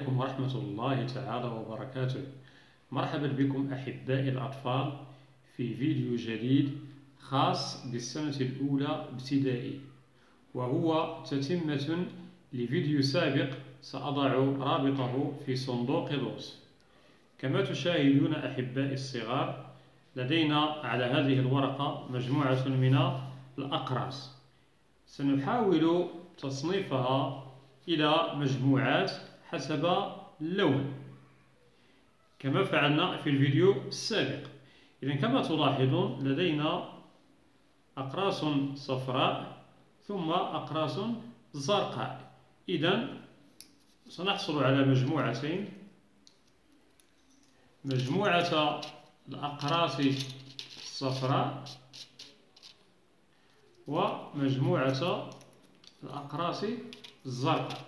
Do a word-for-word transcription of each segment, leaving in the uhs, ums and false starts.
عليكم ورحمة الله تعالى وبركاته. مرحبا بكم أحبائي الأطفال في فيديو جديد خاص بالسنة الأولى ابتدائي، وهو تتمة لفيديو سابق سأضع رابطه في صندوق الوصف. كما تشاهدون أحبائي الصغار، لدينا على هذه الورقة مجموعة من الأقراص، سنحاول تصنيفها إلى مجموعات حسب اللون كما فعلنا في الفيديو السابق. إذن كما تلاحظون لدينا أقراص صفراء ثم أقراص زرقاء. إذن سنحصل على مجموعتين: مجموعة الأقراص الصفراء ومجموعة الأقراص الزرقاء.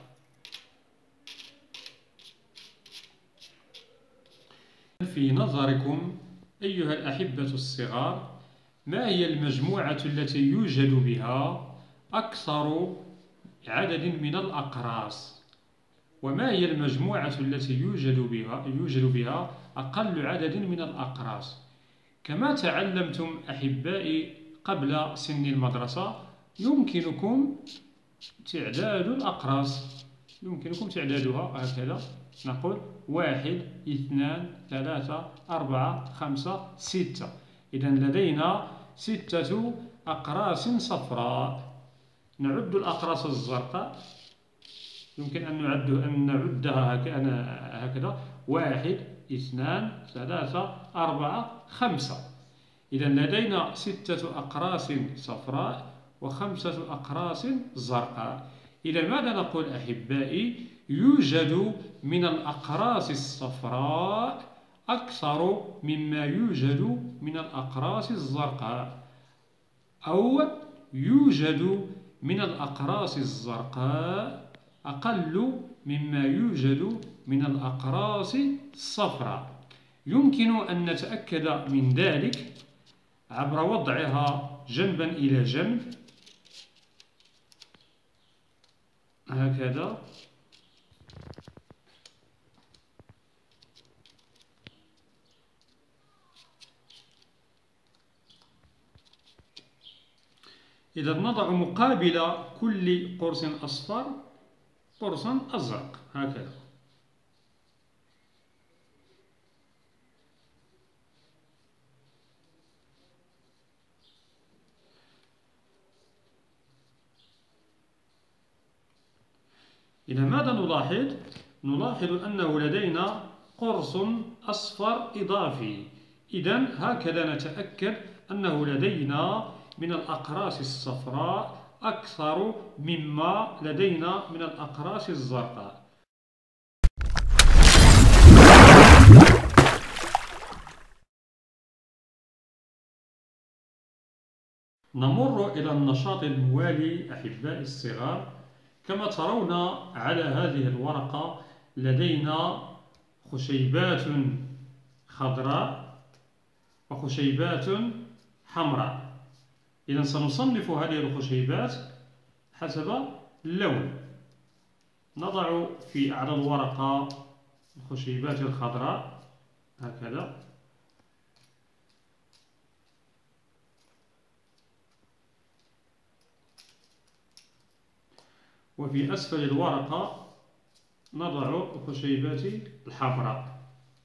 في نظركم أيها الأحبة الصغار، ما هي المجموعة التي يوجد بها أكثر عدد من الأقراص؟ وما هي المجموعة التي يوجد بها يوجد بها أقل عدد من الأقراص؟ كما تعلمتم أحبائي قبل سن المدرسة، يمكنكم تعداد الأقراص، يمكنكم تعدادها هكذا. نقول واحد، اثنان، ثلاثة، أربعة، خمسة، ستة. إذن لدينا ستة أقراص صفراء. نعد الأقراص الزرقاء، يمكن أن نعد أن نعدها هكذا: واحد، اثنان، ثلاثة، أربعة، خمسة. إذن لدينا ستة أقراص صفراء وخمسة أقراص زرقاء. إذن ماذا نقول أحبائي؟ يوجد من الأقراص الصفراء أكثر مما يوجد من الأقراص الزرقاء، أو يوجد من الأقراص الزرقاء أقل مما يوجد من الأقراص الصفراء. يمكن أن نتأكد من ذلك عبر وضعها جنبا إلى جنب هكذا. إذا نضع مقابل كل قرص أصفر قرصا أزرق هكذا. إذا ماذا نلاحظ؟ نلاحظ أنه لدينا قرص أصفر إضافي. إذن هكذا نتأكد أنه لدينا من الأقراص الصفراء أكثر مما لدينا من الأقراص الزرقاء. نمر إلى النشاط الموالي أحبائي الصغار. كما ترون على هذه الورقة لدينا خشيبات خضراء وخشيبات حمراء. إذن سنصنف هذه الخشيبات حسب اللون. نضع في على الورقة الخشيبات الخضراء هكذا، وفي أسفل الورقة نضع الخشيبات الحمراء.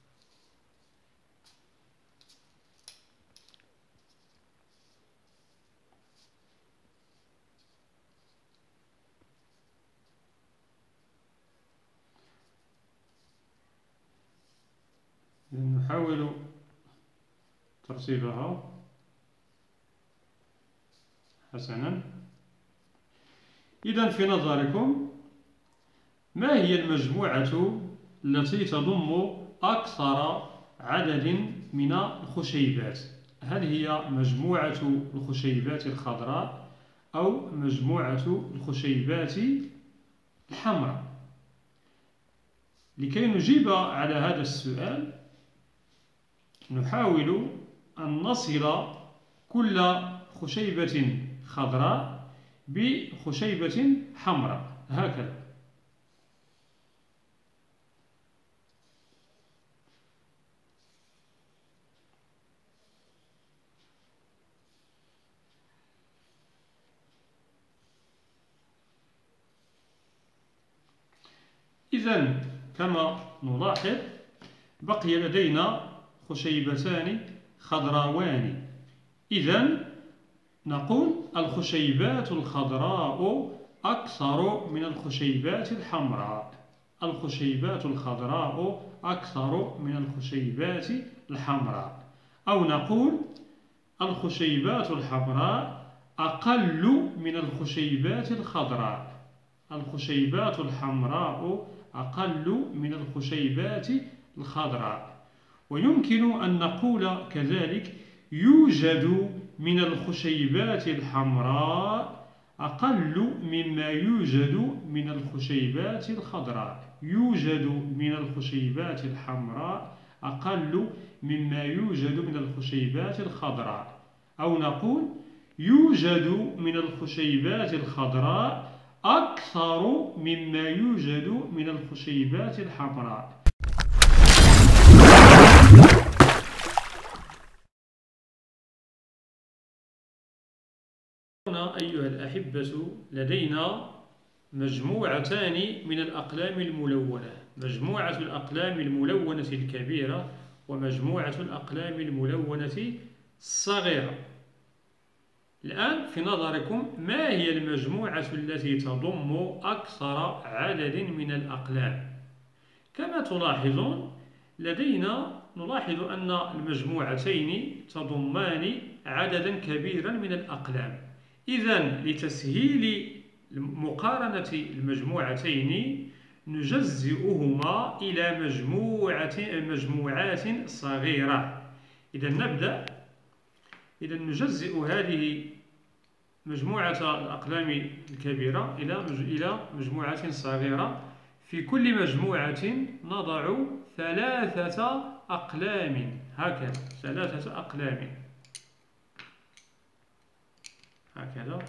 نحاول ترتيبها حسنا. إذن في نظركم ما هي المجموعة التي تضم أكثر عدد من الخشيبات؟ هل هي مجموعة الخشيبات الخضراء أو مجموعة الخشيبات الحمراء؟ لكي نجيب على هذا السؤال نحاول أن نصل كل خشيبة خضراء بخشيبة حمراء هكذا. إذن كما نلاحظ بقي لدينا خشيبتان خضراوان. إذن نقول الخشيبات الخضراء أكثر من الخشيبات الحمراء. الخشيبات الخضراء أكثر من الخشيبات الحمراء. أو نقول الخشيبات الحمراء أقل من الخشيبات الخضراء. الخشيبات الحمراء أقل من الخشيبات الخضراء. ويمكن أن نقول كذلك يوجد من الخشيبات الحمراء أقل مما يوجد من الخشيبات الخضراء. يوجد من الخشيبات الحمراء أقل مما يوجد من الخشيبات الخضراء. أو نقول يوجد من الخشيبات الخضراء أكثر مما يوجد من الخشيبات الحمراء. هنا أيها الأحبة لدينا مجموعتان من الأقلام الملونة، مجموعة الأقلام الملونة الكبيرة ومجموعة الأقلام الملونة الصغيرة. الآن في نظركم ما هي المجموعة التي تضم أكثر عدد من الأقلام؟ كما تلاحظون لدينا نلاحظ أن المجموعتين تضمان عددا كبيرا من الأقلام. إذن لتسهيل مقارنة المجموعتين نجزئهما إلى مجموعة مجموعات صغيرة. إذا نبدأ إذا نجزئ هذه مجموعة الأقلام الكبيرة إلى إلى مجموعات صغيرة. في كل مجموعة نضع ثلاثة أقلام، هكذا ثلاثة أقلام هكذا.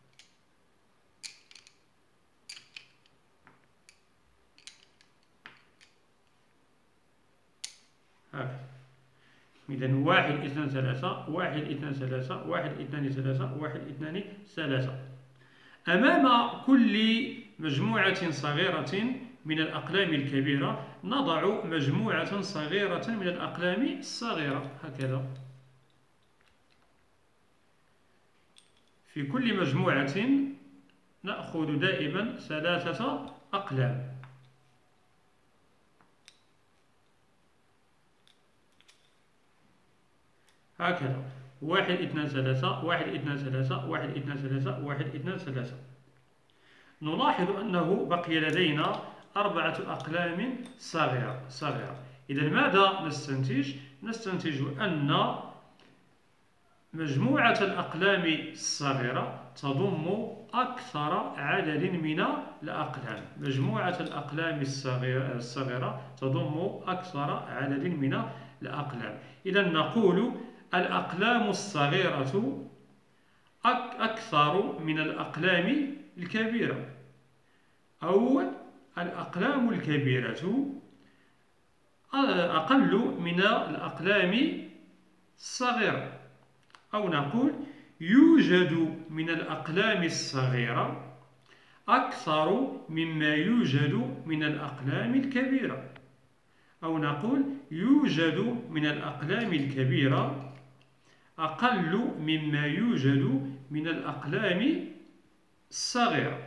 هكذا. إذن واحد اثنان ثلاثة، واحد اثنان ثلاثة، واحد اثنان ثلاثة، واحد اثنان ثلاثة. أمام كل مجموعة صغيرة من الأقلام الكبيرة نضع مجموعة صغيرة من الأقلام الصغيرة، هكذا. في كل مجموعة نأخذ دائما ثلاثة أقلام. هكذا واحد اثنان ثلاثة، واحد اثنان ثلاثة، واحد اثنان ثلاثة، واحد اثنان ثلاثة. نلاحظ أنه بقي لدينا أربعة أقلام صغيرة صغيرة. إذا ماذا نستنتج؟ نستنتج أن مجموعة الأقلام الصغيرة تضم أكثر عدد من الأقلام. مجموعة الأقلام الصغيرة تضم أكثر عدد من الأقلام. إذا نقول الأقلام الصغيرة أكثر من الأقلام الكبيرة، أو الأقلام الكبيرة أقل من الأقلام الصغيرة. أو نقول يوجد من الأقلام الصغيرة أكثر مما يوجد من الأقلام الكبيرة. أو نقول يوجد من الأقلام الكبيرة أقل مما يوجد من الأقلام الصغيرة.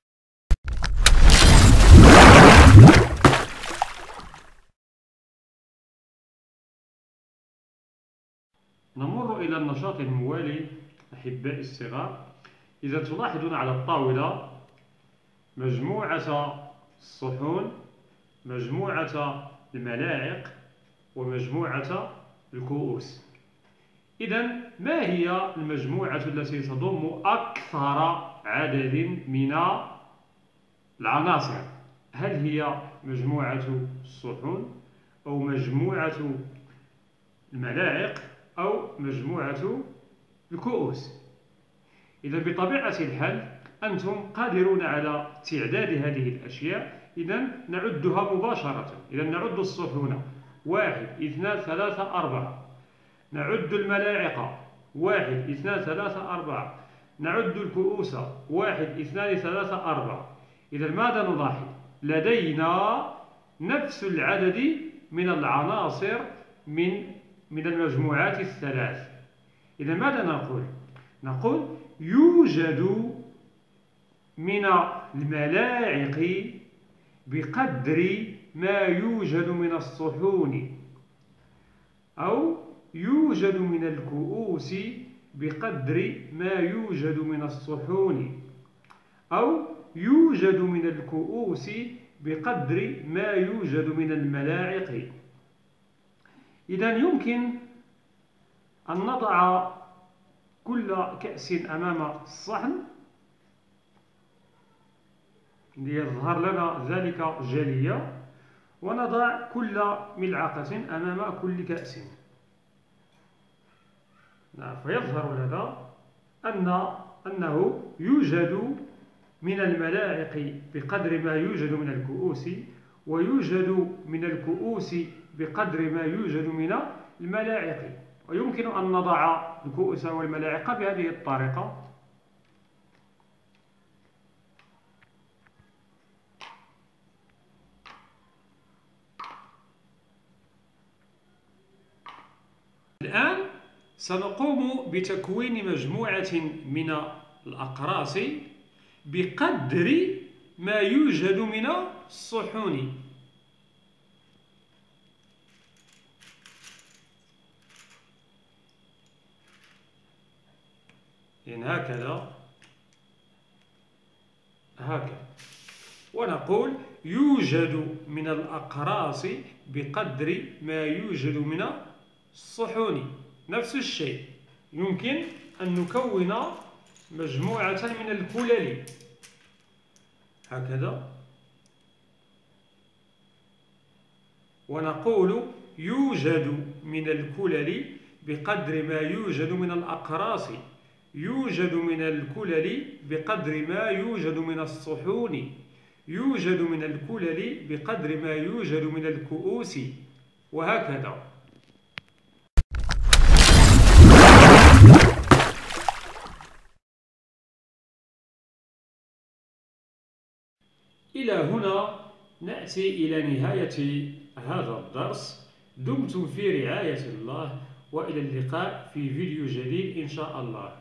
نمر إلى النشاط الموالي أحبائي الصغار. إذا تلاحظون على الطاولة مجموعة الصحون، مجموعة الملاعق، ومجموعة الكؤوس. إذا ما هي المجموعة التي تضم أكثر عدد من العناصر؟ هل هي مجموعة الصحون، أو مجموعة الملاعق، أو مجموعة الكؤوس؟ إذا بطبيعة الحال أنتم قادرون على تعداد هذه الأشياء. إذا نعدها مباشرة. إذا نعد الصحون واحد اثنان ثلاثة أربعة. نعد الملاعق واحد اثنان ثلاثة أربعة. نعد الكؤوس واحد اثنان ثلاثة أربعة. إذا ماذا نلاحظ؟ لدينا نفس العدد من العناصر من من المجموعات الثلاث. إذا ماذا نقول؟ نقول يوجد من الملاعق بقدر ما يوجد من الصحون، أو يوجد من الكؤوس بقدر ما يوجد من الصحون، أو يوجد من الكؤوس بقدر ما يوجد من الملاعق. إذا يمكن أن نضع كل كأس أمام الصحن ليظهر لنا ذلك جليا، ونضع كل ملعقة أمام كل كأس، فيظهر لنا أن أنه يوجد من الملاعق بقدر ما يوجد من الكؤوس، ويوجد من الكؤوس بقدر ما يوجد من الملاعق. ويمكن أن نضع الكؤوس والملاعق بهذه الطريقة. الآن سنقوم بتكوين مجموعة من الأقراص بقدر ما يوجد من الصحون. يعني هكذا هكذا، ونقول يوجد من الأقراص بقدر ما يوجد من الصحون. نفس الشيء يمكن أن نكون مجموعة من الكلل هكذا، ونقول يوجد من الكلل بقدر ما يوجد من الأقراص، يوجد من الكلل بقدر ما يوجد من الصحون، يوجد من الكلل بقدر ما يوجد من الكؤوس، وهكذا. إلى هنا نأتي إلى نهاية هذا الدرس. دمتم في رعاية الله، وإلى اللقاء في فيديو جديد إن شاء الله.